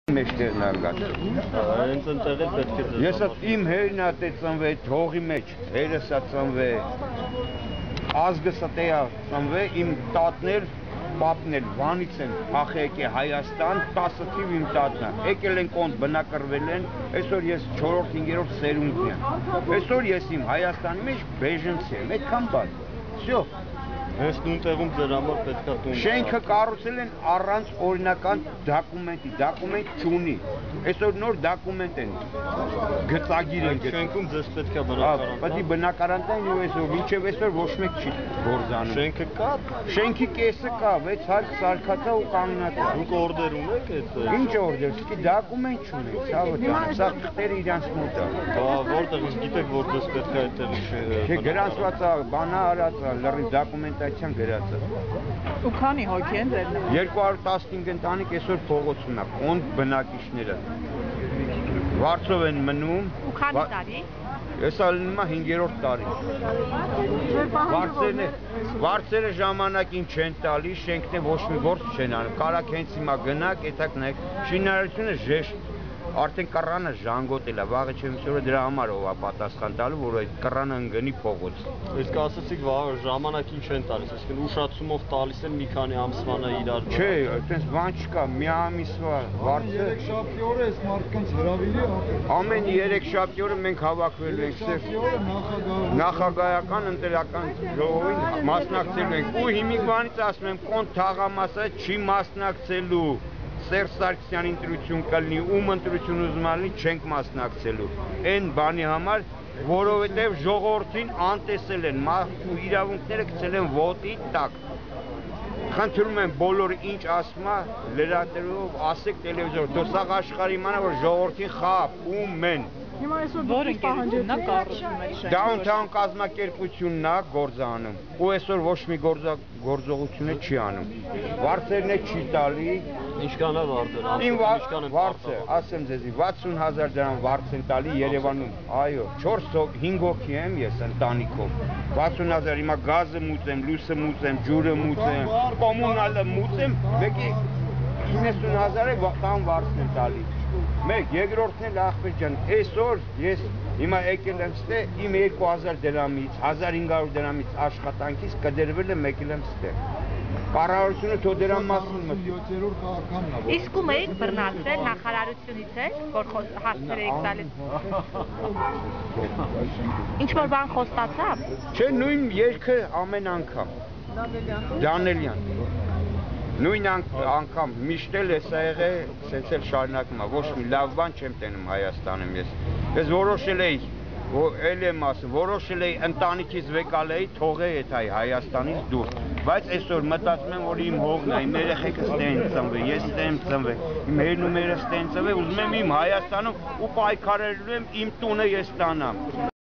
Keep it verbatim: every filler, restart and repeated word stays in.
Մեջտեղն անգած։ Հենց ընտեղից պետք է ձեզ Ես իմ հերն ա ծնվե թողի մեջ, հերս ա ծնվե, ազգս ա տեա ծնվե, իմ տատն էլ, պապն էլ Վանից են փախ եկե Հայաստան, տասը թիվ իմ տատն ա։ Եկել են կոնտ բնակրվել են, այսօր ես չորրորդ հինգերորդ սերունդն եմ։ Այսօր ես իմ Հայաստանի մեջ բեժենցի եմ, այդքան բան։ Всё։ Հենց նույն տեղում ձեր համար պետք է տուն։ Շենքը կառուցել են առանց օրինական դոկումենտի, դոկումենտ չունի։ Այսօր նոր դոկումենտ են գծագիր են գծել։ Շենքում ձեզ պետք է բնակարան։ Պետք է բնակարան տան ու այսօր մինչև այսօր ոչ մեկ չի գործանում։ Շենքը կա։ Շենքի կեսը կա, վեց հարկ սարքած է ու կանգնած է։ Դուք օրդեր ունեք այդ։ Ինչ օրդեր, սկի դոկումենտ չունենք, ցավը, սա թղթերը իրանց մոտ է։ Բա որտեղ իսկ գիտեք որ ձեզ պետք է այդտեղի Չէ, գրանցված է, բանա արած է, լրիվ դոկումենտացիան գրած է։ Ու քանի հոգի են ձեր նման։ երկու հարյուր տասնհինգ ընտանիք այսօր փողոցում է, կոնտ բնակիչները։ Վարձով են մնում։ Ու քանի տարի։ Հեսա լինում է հինգերորդ տարի։ Վարձերը, վարձերը ժամանակին չեն տալի, շենքն է ոչ մի գործ չեն անում։ Կարակ հենց հիմա գնաք, այդակ նայեք, շինարարությունը ժեշտ, արդեն կռանը ժանգոտել է, վաղը չեմ սորը դրա համար ով է պատասխան տալու, որ այդ կռանը ընկնի փողոց։ Իսկ ասացիք ժամանակին չեն տալիս, այսինքն ուշացումով տալիս են մի քանի ամսվանա իրար։ Չէ, այդպես բան չկա, մի ամիսվա վարձը։ երեք շաբթի օրը այս մարդկանց հրավիրի ապրել։ Ամեն երեք շաբթի օրը մենք հավաքվելու ենք նախագահական ընտրական ժողովին մասնակցելու ենք ու հիմիկվանից ասում եմ կոնտ թաղամասը չի մասնակցելու Սերժ Սարգսյանի ընտրություն կլինի ում ընտրություն ուզում ալնի չենք մասնակցելու այն բանի համար որովհետև ժողովրդին անտեսել են մարդու իրավունքները գցել են ոտի տակ խնդրում եմ բոլորը ինչ ասում է լրատվով ասեք տելևիզոր դոսաղ աշխարհի իմանա որ ժողովրդին խաղ ում են Հիմա այսօր դուք պահանջեցիք նա կառուցում եք շենքը։ Downtown կազմակերպությունն է գործանում ու այսօր ոչ մի գործողություն չի անում։ Վարձերն է չի տալի։ Ինչքան է վարձը։ Ին վարձը, ասեմ ձեզի, վաթսուն հազար դրամ վարձ են տալի Երևանում։ Այո, չորս հինգ հոգի եմ ես ընտանիքով։ վաթսուն հազար հիմա գազը մուծեմ, լույսը մուծեմ, ջուրը մուծեմ, կոմունալը մուծեմ, մեկի իննսուն հազարը տան վարձն են տալի։ Մեկ երկրորդն էլ ախպեր ջան, այսօր ես հիմա եկել եմ ստե իմ երկու հազար դրամից, հազար հինգ հարյուր դրամից աշխատանքից կդրվել եմ եկել եմ ստե։ Կառավարությունը թո դրա մասին մտի։ յոթերորդ քաղաքանն է։ Իսկ ում եք բռնացրել նախարարությունից եք, որ հարցեր եք տալիս։ Ինչ որ բան խոստացավ։ Չէ, նույն երգը ամեն անգամ։ Դանելյան։ Նույն անգամ միշտ էլ էսա եղե, սենց էլ շարունակում է, ոչ մի լավ բան չեմ տենում Հայաստանում ես։ Ես որոշել էի, էլ եմ ասում, որոշել էի ընտանիքից վեկալ էի, թողեի այդ Հայաստանից դուրս։ Բայց այսօր մտածում եմ, որ իմ հողն է, իմ երեխեքս ստե են ծնվել, ես ստե եմ ծնվել, իմ հերն ու մերը ստե են ծնվել, ուզում եմ իմ Հայաստանում ու պայքարելու եմ իմ տունը ես ստանամ։